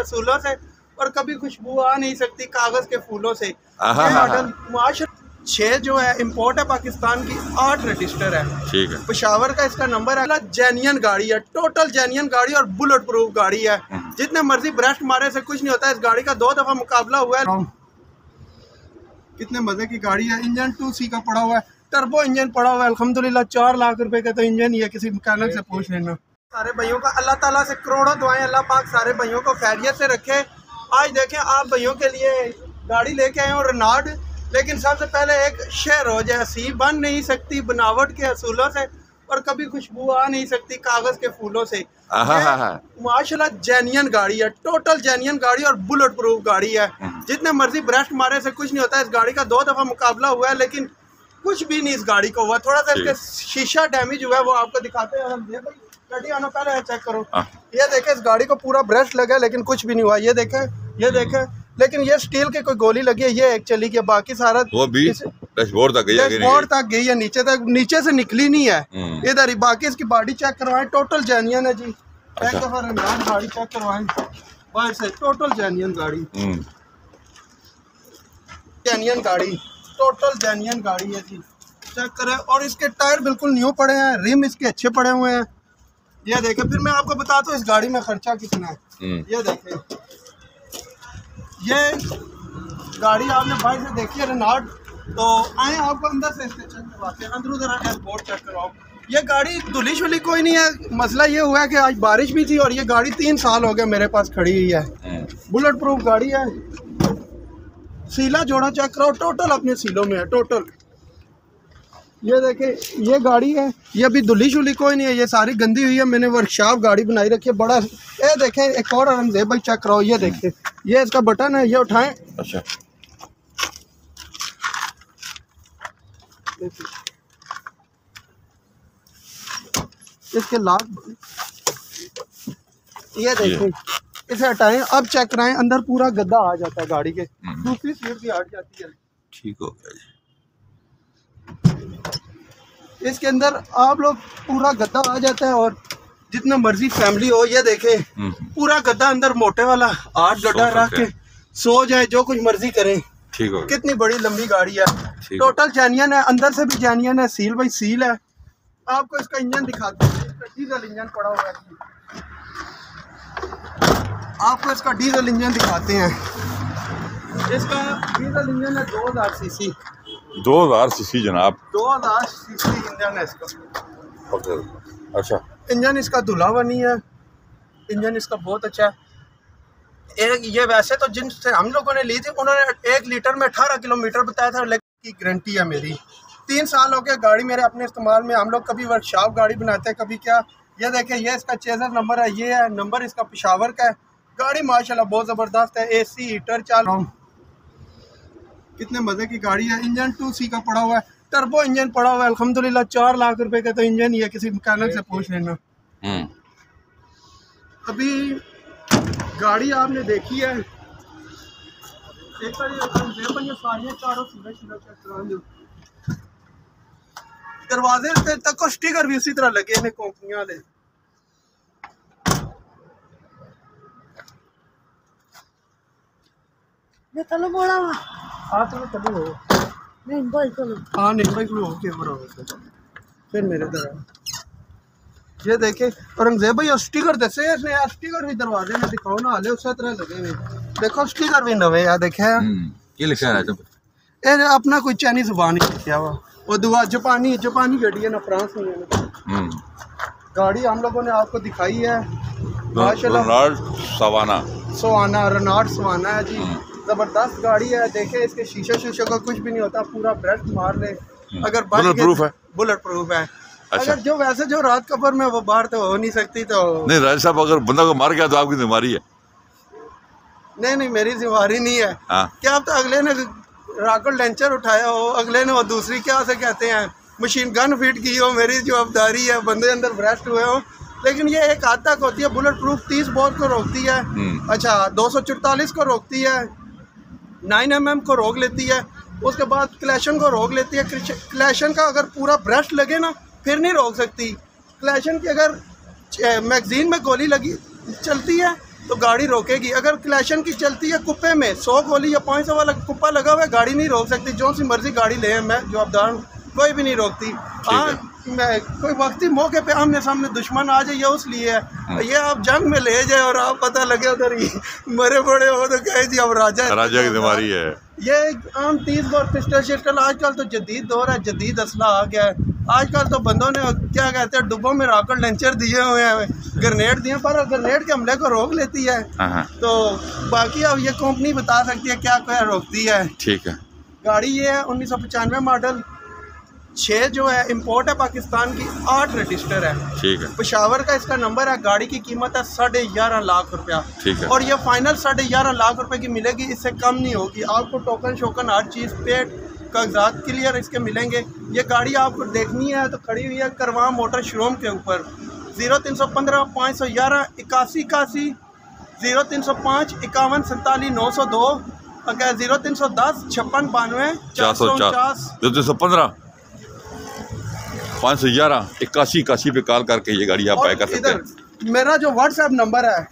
असूलों से और कभी खुशबू आ नहीं सकती कागज के फूलों से। मॉडल 6 जो है इंपोर्ट है पाकिस्तान की, 8 रजिस्टर है, ठीक है। पेशावर का इसका नंबर है। जेन्युइन गाड़ी है, टोटल जेन्युइन गाड़ी और बुलेट प्रूफ गाड़ी है। जितने मर्जी ब्रस्ट मारे से कुछ नहीं होता। इस गाड़ी का 2 दफा मुकाबला हुआ है। कितने मजे की गाड़ी है। इंजन 2C का पड़ा हुआ है, टर्बो इंजन पड़ा हुआ है अल्हम्दुलिल्लाह। 4 लाख रुपए का तो इंजन ही है, किसी मैकेनिक से पूछ लेना। सारे भाइयों का अल्लाह ताला से करोड़ों दुआएं, अल्लाह पाक सारे भाइयों को खैरियत से रखे। आज देखें आप भाइयों के लिए गाड़ी लेके आए हो रेनॉल्ट, लेकिन सबसे पहले एक शेर हो जाए, सी बन नहीं सकती बनावट के असूलों से और कभी खुशबू आ नहीं सकती कागज के फूलों से। माशाल्लाह जेन्युइन गाड़ी है, टोटल जेन्युइन गाड़ी और बुलेट प्रूफ गाड़ी है। जितने मर्जी ब्रस्ट मारे से कुछ नहीं होता। इस गाड़ी का 2 दफा मुकाबला हुआ है, लेकिन कुछ भी नहीं इस गाड़ी को हुआ। थोड़ा सा इसके शीशा डैमेज हुआ है, वो आपको दिखाते हैं। गाड़ी आना पहले चेक करो। ये देखे इस गाड़ी को पूरा ब्रश लगा है, लेकिन कुछ भी नहीं हुआ। ये देखे, लेकिन ये स्टील की कोई गोली लगी है, ये एक चली गई, बाकी सारा वो भी डैशबोर्ड तक गई है, नीचे से निकली नहीं है इधर ही। बाकी इसकी बॉडी चेक करवाएं, टोटल जेन्युइन है जी। एक दफा गाड़ी चेक करवाएं बाहर से, टोटल जेन्युइन गाड़ी, जेन्युइन गाड़ी, टोटल जेन्युइन गाड़ी है जी। चेक करें। और इसके टायर बिल्कुल न्यू पड़े हैं, रिम इसके अच्छे पड़े हुए हैं। ये देखें। फिर मैं आपको बताता हूँ इस गाड़ी में खर्चा कितना है। ये देखें, ये गाड़ी आपने बाहर से देखी है रेनॉल्ट, तो आए आपको अंदर से इसके चेक करवाते हैं। अंदर जरा डैशबोर्ड चेक करवाओ। ये गाड़ी धुली शुली कोई नहीं है। मसला ये हुआ है कि आज बारिश भी थी और ये गाड़ी 3 साल हो गए मेरे पास खड़ी हुई है। बुलेट प्रूफ गाड़ी है। सीला जोड़ा चेक कराओ, टोटल अपने सीलों में है, टोटल। ये देखे, ये गाड़ी है, ये अभी धुली शुली कोई नहीं है, ये सारी गंदी हुई है। मैंने वर्कशॉप गाड़ी बनाई रखी है बड़ा। ये देखें, एक और रंगदेव भाई चेक कराओ। ये देखें, ये इसका बटन है, ये उठाएं। अच्छा, इसके लॉक, ये देखें, इसे हटाएं। अब चेक कराएं, अंदर पूरा गद्दा आ जाता है गाड़ी के, दूसरी सीट भी हट जाती है। ठीक हो गया। इसके अंदर आप लोग पूरा गद्दा आ जाता है और जितना मर्जी फैमिली हो। ये देखे पूरा गद्दा अंदर मोटे वाला 8 गड्ढा रख के सो जाए, जो कुछ मर्जी करें। ठीक हो। कितनी बड़ी लंबी गाड़ी है, टोटल जेन्युइन है, अंदर से भी जेन्युइन है। सील बाई सील है। आपको इसका इंजन दिखाते हैं, इसका डीजल इंजन पड़ा हुआ है। आपको इसका डीजल इंजन दिखाते हैं। इसका डीजल इंजन है 2000 सीसी। 2000 सीसी जनाब, 2000 सीसी इंजन है इसका। अच्छा, इंजन इसका धुला हुआ नहीं है, इंजन इसका बहुत अच्छा है। ये वैसे तो जिनसे हम लोगों ने ली थी उन्होंने 1 लीटर में 18 किलोमीटर बताया था, लेकिन की गारंटी है मेरी। 3 साल हो गए गाड़ी मेरे अपने इस्तेमाल में। हम लोग कभी वर्कशॉप गाड़ी बनाते हैं, कभी क्या। ये देखें, ये इसका चेजर नंबर है, ये है नंबर इसका पेशावर का है। गाड़ी माशाल्लाह बहुत ज़बरदस्त है, AC हीटर चल रहा हूँ। कितने मज़े की गाड़ी है। इंजन 2C का पड़ा हुआ है, टर्बो इंजन पड़ा हुआ है अल्हम्दुलिल्लाह। 4 लाख रुपए का तो इंजन ही है, किसी मैकेनिक से पूछ लेना। अभी गाड़ी आपने देखी है, एक दरवाजे तक को स्टिकर भी उसी तरह लगे हैं कंपनियां वाले। ये चलो बोला हुआ। हाँ तो चलो नहीं भाई चलो। हाँ नहीं भाई ओके बराबर। फिर मेरे तरह ये देखे औरंगजेब भाई स्टिकर दसे इसने यार, स्टिकर भी दरवाजे में दिखाओ ना, हाले उस तरह लगे हुए। देखो स्टिकर भी नवे यार, देखे ये लिखा है ये अपना कोई चाइनीज जुबान ही लिखा हुआ। वो दुआ जापानी गाड़ी है ना, फ्रांस में है। गाड़ी हम लोगों ने आपको दिखाई है माशाल्लाह। रेनॉल्ट सवाना है जी, जबरदस्त गाड़ी है। देखे इसके शीशे का कुछ भी नहीं होता, पूरा ब्रश मार ले। अगर बुलेट प्रूफ है। अच्छा। अगर जो वैसे जो रात कबर में वो बाहर तो हो नहीं सकती तो नहीं। राज साहब अगर बंदा को मार गया तो आपकी जिम्मेदारी है। नहीं मेरी जिम्मेदारी नहीं है। क्या आप तो अगले ने रॉकेट लॉन्चर उठाया हो, अगले ने वो दूसरी क्या से कहते हैं मशीन गन फिट की हो, मेरी जवाबदारी है बंदे अंदर ब्रेस्ट हुए हो। लेकिन ये एक हद तक होती है। बुलेट प्रूफ 30 बोर को रोकती है, अच्छा 244 को रोकती है, 9mm को रोक लेती है, उसके बाद क्लैशन को रोक लेती है। क्लैशन का अगर पूरा ब्रश लगे ना फिर नहीं रोक सकती। क्लैशन की अगर मैगजीन में गोली लगी चलती है तो गाड़ी रोकेगी। अगर क्लैशन की चलती है कुप्पे में 100 गोली या 500 वाला कुप्पा लगा हुआ है, गाड़ी नहीं रोक सकती। जो सी मर्जी गाड़ी ले, मैं जवाबदार हूँ, कोई भी नहीं रोकती। हाँ, मैं कोई वक्ती मौके पे आमने सामने दुश्मन आ जाए, ये उस लिए है। ये आप जंग में ले जाए और आप पता लगे उधर ही मरे बड़े हो तो कहे जी अब राजा की बीमारी है। ये आम 30 बोर पिस्टल शिस्टल, आजकल तो जदीद दौर है, जदीद असला आ गया है। आजकल तो बंदों ने क्या कहते हैं डब्बों में रॉकेट लॉन्चर दिए हुए हैं, ग्रेनेड दिए, पर ग्रेनेड के हमले को रोक लेती है। तो बाकी अब ये कंपनी बता सकती है क्या क्या रोकती है। ठीक है। गाड़ी ये है 1995 मॉडल, 6 जो है इंपोर्ट है पाकिस्तान की, 8 रजिस्टर है। ठीक है। पेशावर का इसका नंबर है। गाड़ी की कीमत है 11.5 लाख रुपया। ठीक है। और ये फाइनल 11.5 लाख रुपए की मिलेगी, इससे कम नहीं होगी। आपको टोकन शोकन हर चीज़ पेड कागजात क्लियर इसके मिलेंगे। ये गाड़ी आपको देखनी है तो खड़ी हुई है करवा मोटर शोरूम के ऊपर। 0315 511 8181, 0305 51 47 902, अगर 0310 56 92 449, 0315 511 8181 पे कॉल करके ये गाड़ी आप बाय कर सकते हैं। मेरा जो व्हाट्सएप नंबर है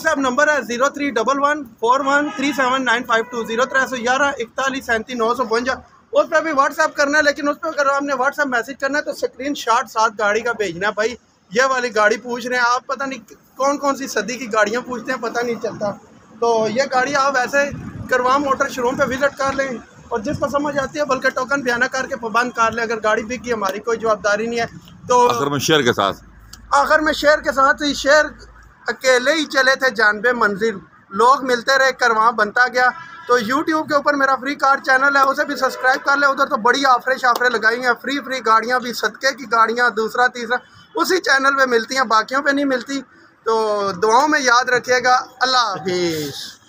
0311 41379520, 0311 41 37 952। उस पर भी व्हाट्सएप करना है, लेकिन उस पर अगर आपने व्हाट्सएप मैसेज करना है तो स्क्रीन शॉट साथ गाड़ी का भेजना है। भाई ये वाली गाड़ी पूछ रहे हैं आप, पता नहीं कौन कौन सी सदी की गाड़ियाँ पूछते हैं, पता नहीं चलता। तो ये गाड़ी आप ऐसे करवा मोटर शोरूम पे विजिट कर लें और जिसको समझ आती है बल्कि टोकन बयाना करके बंद कर ले। अगर गाड़ी बिक गई हमारी कोई जवाबदारी नहीं है। तो आखिर में शेयर के साथ ही शेयर अकेले ही चले थे जानबे मंजिल, लोग मिलते रहे, करवा बनता गया। तो YouTube के ऊपर मेरा फ्री कार चैनल है, उसे भी सब्सक्राइब कर ले। उधर तो बड़ी ऑफरें शाफरें लगाई हैं, फ्री गाड़ियाँ भी, सदके की गाड़ियाँ, दूसरा तीसरा उसी चैनल पे मिलती हैं, बाकियों पे नहीं मिलती। तो दुआओं में याद रखिएगा। अल्लाह हाफिज़।